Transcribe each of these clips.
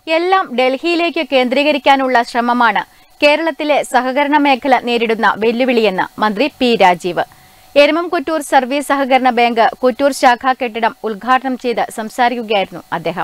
എല്ലാം ഡൽഹിയിലേക്ക് കേന്ദ്രീകരിക്കാനുള്ള ശ്രമമാണ് കേരളത്തിലെ സഹകരണ മേഖല നേരിടുന്ന വെല്ലുവിളിയെന്ന് മന്ത്രി പി രാജീവ്. എരമംകുറ്റൂർ സർവീസ് സഹകരണ ബാങ്ക് കുറ്റൂർ ശാഖാ കെട്ടിടം ഉദ്ഘാടനം ചെയ്ത് സംസാരിക്കുകയായിരുന്നു അദ്ദേഹം.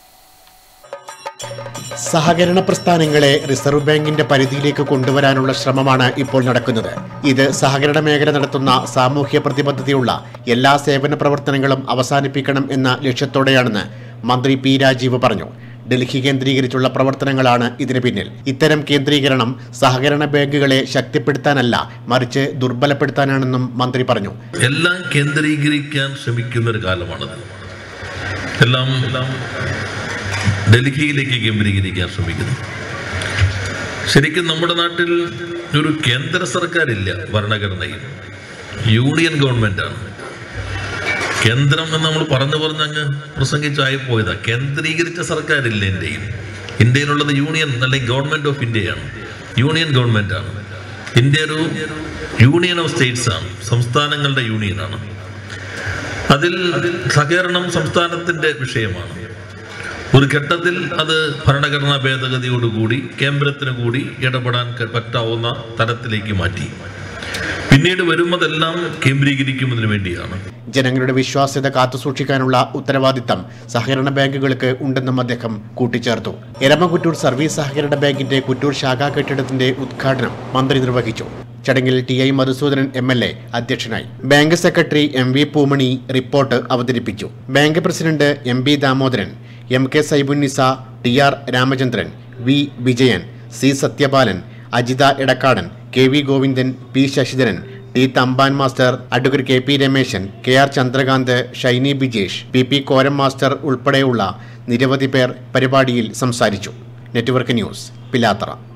സഹകരണ പ്രസ്ഥാനങ്ങളെ റിസർവ് ബാങ്കിന്റെ പരിധിയിലേക്ക് കൊണ്ടുവരാനുള്ള ശ്രമമാണ് ഇപ്പോൾ നടക്കുന്നത്. ഇത് സഹകരണ മേഖല നടത്തുന്ന സാമൂഹ്യ പ്രതിബദ്ധതയുള്ള എല്ലാ സേവന പ്രവർത്തനങ്ങളും അവസാനിപ്പിക്കണം എന്ന ലക്ഷ്യത്തോടെയാണെന്ന് മന്ത്രി പി രാജീവ് പറഞ്ഞു. ഡൽഹി കേന്ദ്രീകരിച്ചുള്ള പ്രവർത്തനങ്ങളാണ് ഇതിന് പിന്നിൽ. ഇത്തരം കേന്ദ്രീകരണം സഹകരണ ബാങ്കുകളെ ശക്തിപ്പെടുത്താനല്ല, മറിച്ച് ദുർബലപ്പെടുത്താനാണെന്നും മന്ത്രി പറഞ്ഞു. എല്ലാം കേന്ദ്രീകരിക്കാൻ ശ്രമിക്കുന്ന ഒരു കാലമാണത്. എല്ലാം ഡൽഹിയിലേക്ക് കേന്ദ്രീകരിക്കാൻ ശ്രമിക്കുന്നു. ശരിക്കും നമ്മുടെ നാട്ടിൽ ഒരു കേന്ദ്ര സർക്കാരില്ല. ഭരണഘടനയിൽ യൂണിയൻ ഗവൺമെന്റാണ്. കേന്ദ്രം എന്ന് നമ്മൾ പറഞ്ഞ് പ്രസംഗിച്ചായി പോയതാ. കേന്ദ്രീകരിച്ച സർക്കാരില്ല ഇന്ത്യയിൽ. ഇന്ത്യയിലുള്ളത് യൂണിയൻ അല്ലെങ്കിൽ ഗവൺമെന്റ് ഓഫ് ഇന്ത്യയാണ്. യൂണിയൻ ഗവൺമെന്റാണ്. ഇന്ത്യ ഒരു യൂണിയൻ ഓഫ് സ്റ്റേറ്റ്സ് ആണ്. സംസ്ഥാനങ്ങളുടെ യൂണിയനാണ്. അതിൽ സഹകരണം സംസ്ഥാനത്തിന്റെ വിഷയമാണ്. ഒരു ഘട്ടത്തിൽ അത് ഭരണഘടനാ ഭേദഗതിയോടുകൂടി കേന്ദ്രത്തിന് കൂടി ഇടപെടാൻ പറ്റാവുന്ന തരത്തിലേക്ക് മാറ്റി. പിന്നീട് വരുന്നതെല്ലാം കേന്ദ്രീകരിക്കുന്നതിന് വേണ്ടിയാണ്. ജനങ്ങളുടെ വിശ്വാസ്യത കാത്തുസൂക്ഷിക്കാനുള്ള ഉത്തരവാദിത്തം സഹകരണ ബാങ്കുകൾക്ക് ഉണ്ടെന്നും അദ്ദേഹം കൂട്ടിച്ചേർത്തു. എരമംകുറ്റൂർ സർവീസ് സഹകരണ ബാങ്കിന്റെ കുറ്റൂർ ശാഖാ കെട്ടിടത്തിന്റെ ഉദ്ഘാടനം മന്ത്രി നിർവഹിച്ചു. ചടങ്ങിൽ ടി.ഐ. മധുസൂദനൻ എം.എൽ.എ. അധ്യക്ഷനായി. Bank secretary M V. Poomani report അവതരിപ്പിച്ചു. Bank president M B. Damodaran, M K. Saibunnisa, T R. Ramachandran, V. Vijayan, C. Sathyapalan, Ajitha Edakkadan, K V. Govindan, P. Sasidharan, T. Thampan master, advocate K P. Rameshan, K R. Chandrakanth, Shiny Bijesh, P. Koram master ഉൾപ്പെടെയുള്ള നിരവധി പേർ പരിപാടിയിൽ സംസാരിച്ചു. Network news, Pilathara.